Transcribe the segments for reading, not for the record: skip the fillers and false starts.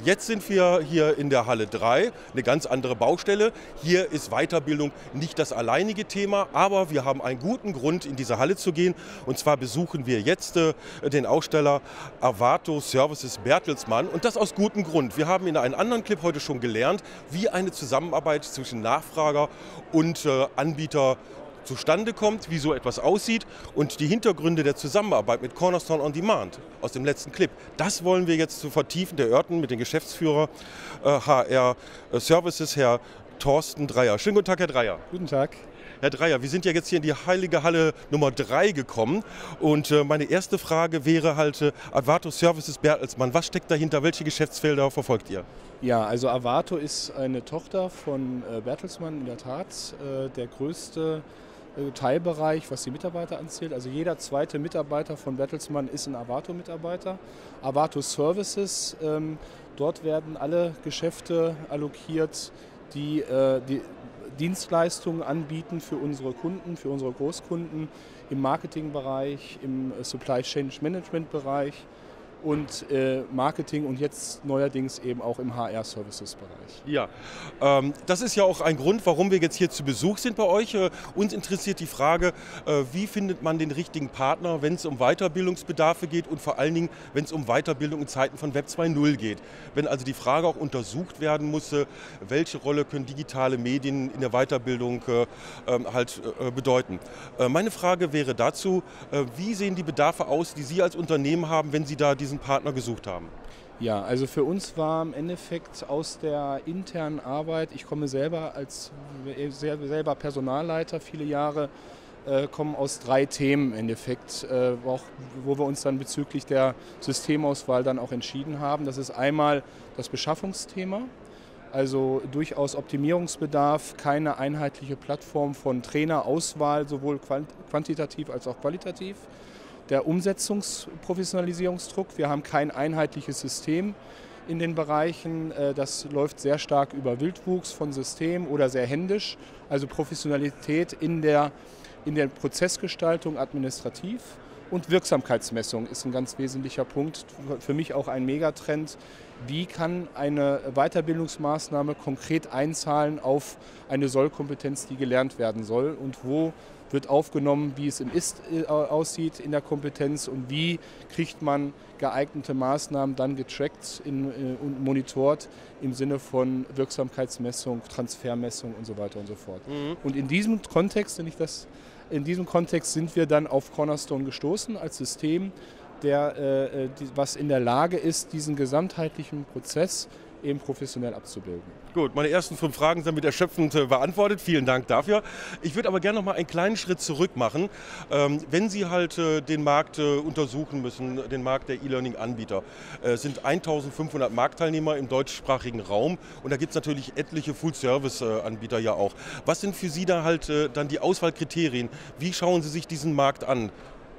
Jetzt sind wir hier in der Halle 3, eine ganz andere Baustelle. Hier ist Weiterbildung nicht das alleinige Thema, aber wir haben einen guten Grund, in diese Halle zu gehen. Und zwar besuchen wir jetzt den Aussteller Arvato Services Bertelsmann und das aus gutem Grund. Wir haben in einem anderen Clip heute schon gelernt, wie eine Zusammenarbeit zwischen Nachfrager und Anbieter zustande kommt, wie so etwas aussieht und die Hintergründe der Zusammenarbeit mit Cornerstone On Demand aus dem letzten Clip. Das wollen wir jetzt zu vertiefen, erörtern mit dem Geschäftsführer HR Services, Herr Thorsten Dreyer. Schönen guten Tag, Herr Dreyer. Guten Tag. Herr Dreyer, wir sind ja jetzt hier in die heilige Halle Nummer 3 gekommen und meine erste Frage wäre halt Arvato Services Bertelsmann. Was steckt dahinter? Welche Geschäftsfelder verfolgt ihr? Ja, also Arvato ist eine Tochter von Bertelsmann, in der Tat der größte Teilbereich, was die Mitarbeiter anzählt. Also jeder zweite Mitarbeiter von Bertelsmann ist ein Arvato-Mitarbeiter. Arvato Services, dort werden alle Geschäfte allokiert, die Dienstleistungen anbieten für unsere Kunden, für unsere Großkunden im Marketingbereich, im Supply Chain Management Bereich und Marketing und jetzt neuerdings eben auch im HR-Services-Bereich. Ja, das ist ja auch ein Grund, warum wir jetzt hier zu Besuch sind bei euch. Uns interessiert die Frage, wie findet man den richtigen Partner, wenn es um Weiterbildungsbedarfe geht und vor allen Dingen, wenn es um Weiterbildung in Zeiten von Web 2.0 geht. Wenn also die Frage auch untersucht werden muss, welche Rolle können digitale Medien in der Weiterbildung bedeuten. Meine Frage wäre dazu, wie sehen die Bedarfe aus, die Sie als Unternehmen haben, wenn Sie da diesen Partner gesucht haben? Ja, also für uns war im Endeffekt aus der internen Arbeit, ich komme selber selber Personalleiter, viele Jahre, kommen aus 3 Themen im Endeffekt, wo wir uns dann bezüglich der Systemauswahl dann auch entschieden haben. Das ist einmal das Beschaffungsthema, also durchaus Optimierungsbedarf, keine einheitliche Plattform von Trainerauswahl, sowohl quantitativ als auch qualitativ. Der Umsetzungsprofessionalisierungsdruck. Wir haben kein einheitliches System in den Bereichen. Das läuft sehr stark über Wildwuchs von Systemen oder sehr händisch. Also Professionalität in der Prozessgestaltung administrativ. Und Wirksamkeitsmessung ist ein ganz wesentlicher Punkt. Für mich auch ein Megatrend. Wie kann eine Weiterbildungsmaßnahme konkret einzahlen auf eine Sollkompetenz, die gelernt werden soll? Und wo wird aufgenommen, wie es im Ist aussieht in der Kompetenz und wie kriegt man geeignete Maßnahmen dann getrackt und monitort im Sinne von Wirksamkeitsmessung, Transfermessung und so weiter und so fort. Und in diesem Kontext, sind wir dann auf Cornerstone gestoßen als System, was in der Lage ist, diesen gesamtheitlichen Prozess eben professionell abzubilden. Gut, meine ersten 5 Fragen sind mit erschöpfend beantwortet. Vielen Dank dafür. Ich würde aber gerne noch mal einen kleinen Schritt zurück machen. Wenn Sie halt den Markt untersuchen müssen, den Markt der E-Learning-Anbieter, sind 1500 Marktteilnehmer im deutschsprachigen Raum und da gibt es natürlich etliche Full-Service-Anbieter ja auch. Was sind für Sie da halt dann die Auswahlkriterien? Wie schauen Sie sich diesen Markt an?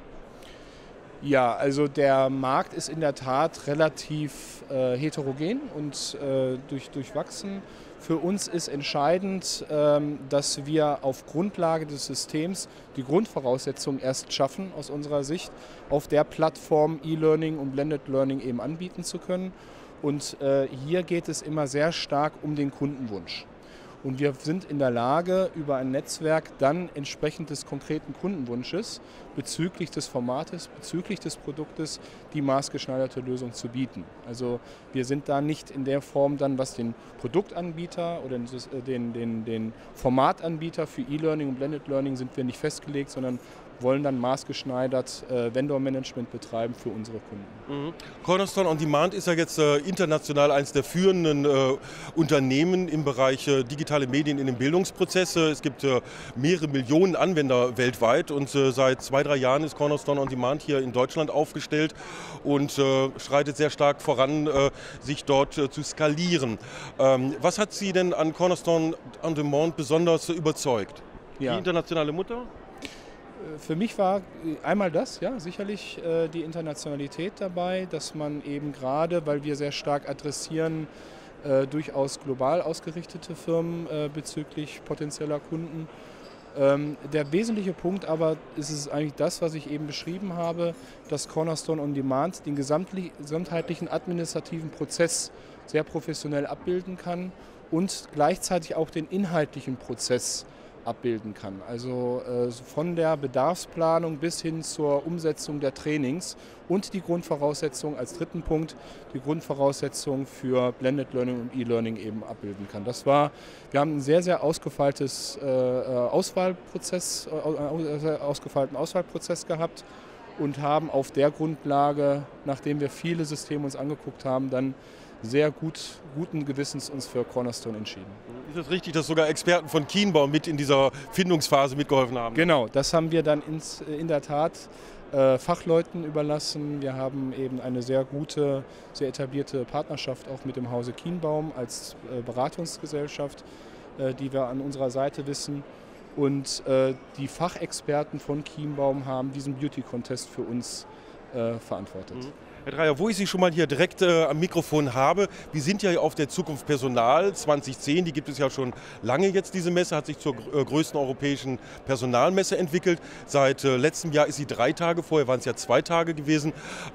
Ja, also der Markt ist in der Tat relativ heterogen und durchwachsen. Für uns ist entscheidend, dass wir auf Grundlage des Systems die Grundvoraussetzungen erst schaffen, aus unserer Sicht, auf der Plattform E-Learning und Blended Learning eben anbieten zu können. Und hier geht es immer sehr stark um den Kundenwunsch. Und wir sind in der Lage, über ein Netzwerk dann entsprechend des konkreten Kundenwunsches bezüglich des Formates, bezüglich des Produktes die maßgeschneiderte Lösung zu bieten. Also wir sind da nicht in der Form dann, was den Produktanbieter oder den Formatanbieter für E-Learning und Blended Learning sind wir nicht festgelegt, sondern wollen dann maßgeschneidert Vendor-Management betreiben für unsere Kunden. Cornerstone On Demand ist ja jetzt international eines der führenden Unternehmen im Bereich digitale Medien in den Bildungsprozess. Es gibt mehrere Millionen Anwender weltweit und seit 2-3 Jahren ist Cornerstone On Demand hier in Deutschland aufgestellt und schreitet sehr stark voran, sich dort zu skalieren. Was hat Sie denn an Cornerstone On Demand besonders überzeugt? Ja. Die internationale Mutter? Für mich war einmal das, ja, sicherlich die Internationalität dabei, dass man eben gerade, weil wir sehr stark adressieren, durchaus global ausgerichtete Firmen bezüglich potenzieller Kunden, Der wesentliche Punkt aber ist es eigentlich das, was ich eben beschrieben habe, dass Cornerstone on Demand den gesamtheitlichen administrativen Prozess sehr professionell abbilden kann und gleichzeitig auch den inhaltlichen Prozess abbilden kann. Also von der Bedarfsplanung bis hin zur Umsetzung der Trainings und die Grundvoraussetzung als dritten Punkt, die Grundvoraussetzung für Blended Learning und E-Learning eben abbilden kann. Wir haben einen sehr, sehr ausgefeilten Auswahlprozess gehabt und haben auf der Grundlage, nachdem wir viele Systeme uns angeguckt haben, dann sehr guten Gewissens uns für Cornerstone entschieden. Ist es richtig, dass sogar Experten von Kienbaum mit in dieser Findungsphase mitgeholfen haben? Genau, das haben wir dann in der Tat Fachleuten überlassen. Wir haben eben eine sehr gute, sehr etablierte Partnerschaft auch mit dem Hause Kienbaum als Beratungsgesellschaft, die wir an unserer Seite wissen. Und die Fachexperten von Kienbaum haben diesen Beauty Contest für uns verantwortet. Herr Dreyer, wo ich Sie schon mal hier direkt am Mikrofon habe, wir sind ja auf der Zukunft Personal 2010, die gibt es ja schon lange jetzt, diese Messe, hat sich zur größten europäischen Personalmesse entwickelt. Seit letztem Jahr ist sie 3 Tage, vorher waren es ja 2 Tage gewesen.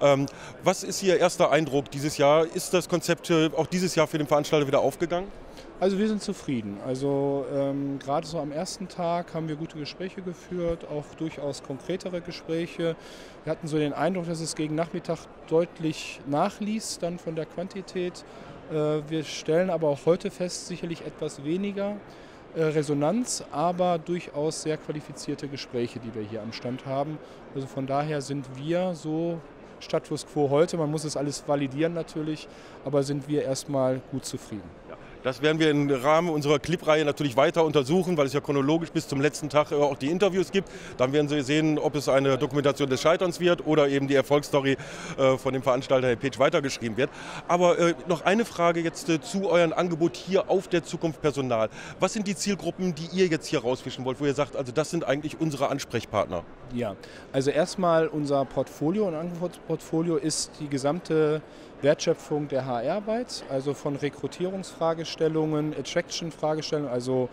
Was ist Ihr erster Eindruck dieses Jahr? Ist das Konzept auch dieses Jahr für den Veranstalter wieder aufgegangen? Also wir sind zufrieden. Also gerade so am ersten Tag haben wir gute Gespräche geführt, auch durchaus konkretere Gespräche. Wir hatten so den Eindruck, dass es gegen Nachmittag deutlich nachließ dann von der Quantität. Wir stellen aber auch heute fest, sicherlich etwas weniger Resonanz, aber durchaus sehr qualifizierte Gespräche, die wir hier am Stand haben. Also von daher sind wir so Status quo heute, man muss es alles validieren natürlich, aber sind wir erstmal gut zufrieden. Das werden wir im Rahmen unserer Clip-Reihe natürlich weiter untersuchen, weil es ja chronologisch bis zum letzten Tag auch die Interviews gibt. Dann werden Sie sehen, ob es eine Dokumentation des Scheiterns wird oder eben die Erfolgsstory von dem Veranstalter Herr Petsch weitergeschrieben wird. Aber noch eine Frage jetzt zu eurem Angebot hier auf der Zukunft Personal. Was sind die Zielgruppen, die ihr jetzt hier rausfischen wollt, wo ihr sagt, also das sind eigentlich unsere Ansprechpartner? Ja, also erstmal unser Portfolio und Angebotsportfolio ist die gesamte Wertschöpfung der HR-Arbeit, also von Rekrutierungsfragestellungen, Attraction-Fragestellungen, also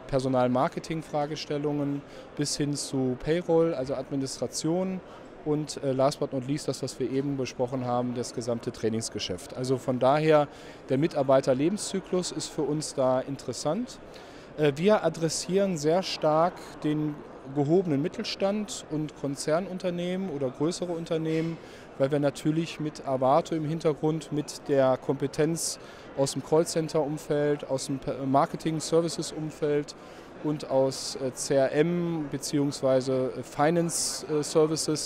Personal-Marketing-Fragestellungen bis hin zu Payroll, also Administration und last but not least das, was wir eben besprochen haben, das gesamte Trainingsgeschäft. Also von daher, der Mitarbeiterlebenszyklus ist für uns da interessant. Wir adressieren sehr stark den gehobenen Mittelstand und Konzernunternehmen oder größere Unternehmen, weil wir natürlich mit Avato im Hintergrund, mit der Kompetenz aus dem Callcenter-Umfeld, aus dem Marketing-Services-Umfeld und aus CRM bzw. Finance-Services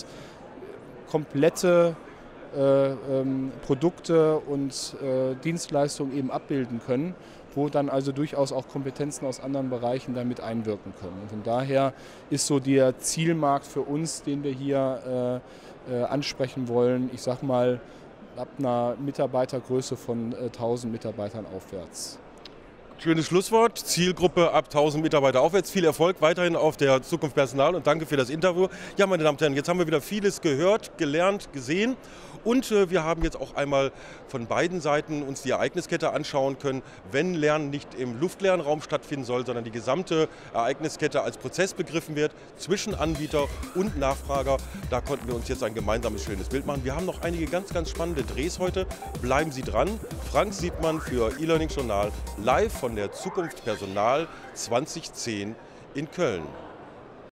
komplette Produkte und Dienstleistungen eben abbilden können, wo dann also durchaus auch Kompetenzen aus anderen Bereichen damit einwirken können. Und von daher ist so der Zielmarkt für uns, den wir hier ansprechen wollen, ich sag mal, ab einer Mitarbeitergröße von 1000 Mitarbeitern aufwärts. Schönes Schlusswort. Zielgruppe ab 1000 Mitarbeiter aufwärts. Viel Erfolg weiterhin auf der Zukunft Personal und danke für das Interview. Ja, meine Damen und Herren, jetzt haben wir wieder vieles gehört, gelernt, gesehen und wir haben jetzt auch einmal von beiden Seiten uns die Ereigniskette anschauen können, wenn Lernen nicht im luftleeren Raum stattfinden soll, sondern die gesamte Ereigniskette als Prozess begriffen wird zwischen Anbieter und Nachfrager. Da konnten wir uns jetzt ein gemeinsames schönes Bild machen. Wir haben noch einige ganz, ganz spannende Drehs heute. Bleiben Sie dran. Frank Siebmann für E-Learning Journal live von der Zukunft Personal 2010 in Köln.